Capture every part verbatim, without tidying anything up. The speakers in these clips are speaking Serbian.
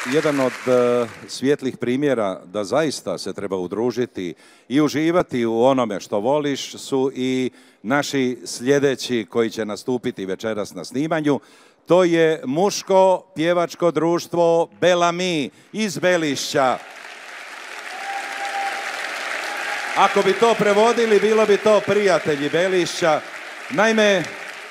jedan od uh, svjetlih primjera da zaista se treba udružiti i uživati u onome što voliš su i naši sljedeći koji će nastupiti večeras na snimanju. To je muško pjevačko društvo Bellamy iz Belišća. Ako bi to prevodili, bilo bi to prijatelji Belišća. Naime,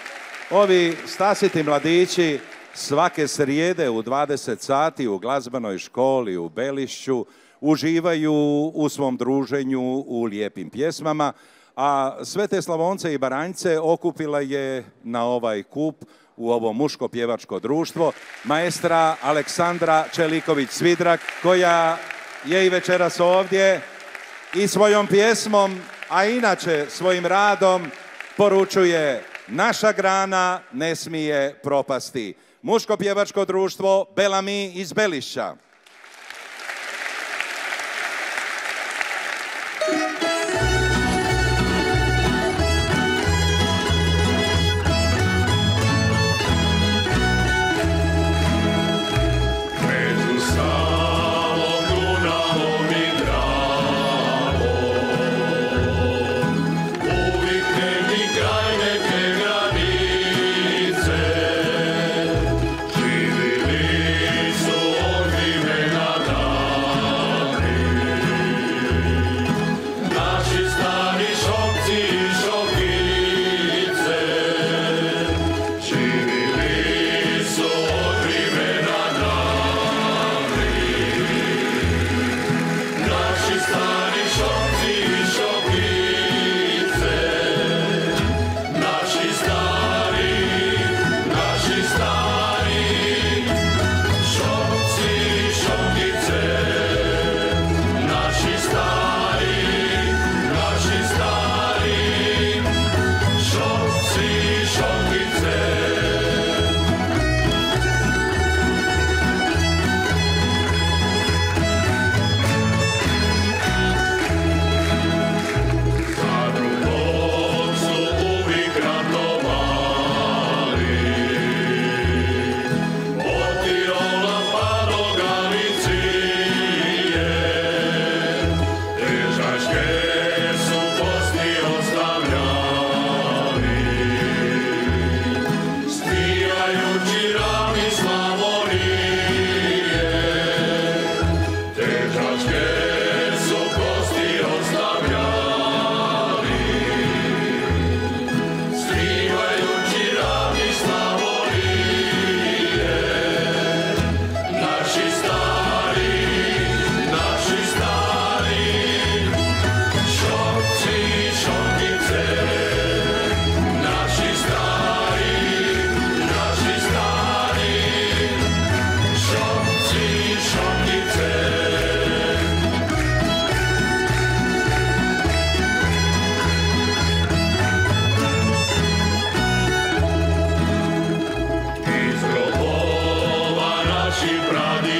ovi stasiti mladići svake srijede u dvadeset sati u glazbenoj školi u Belišću uživaju u svom druženju u lijepim pjesmama, a sve te Slavonce i Baranjce okupila je na ovaj kup u ovo muško pjevačko društvo maestra Aleksandra Čeliković-Svidrak, koja je i večeras ovdje i svojom pjesmom, a inače svojim radom poručuje: naša grana ne smije propasti. Muško pjevačko društvo Bellamy iz Belišća. Iz grobova naših pradjedova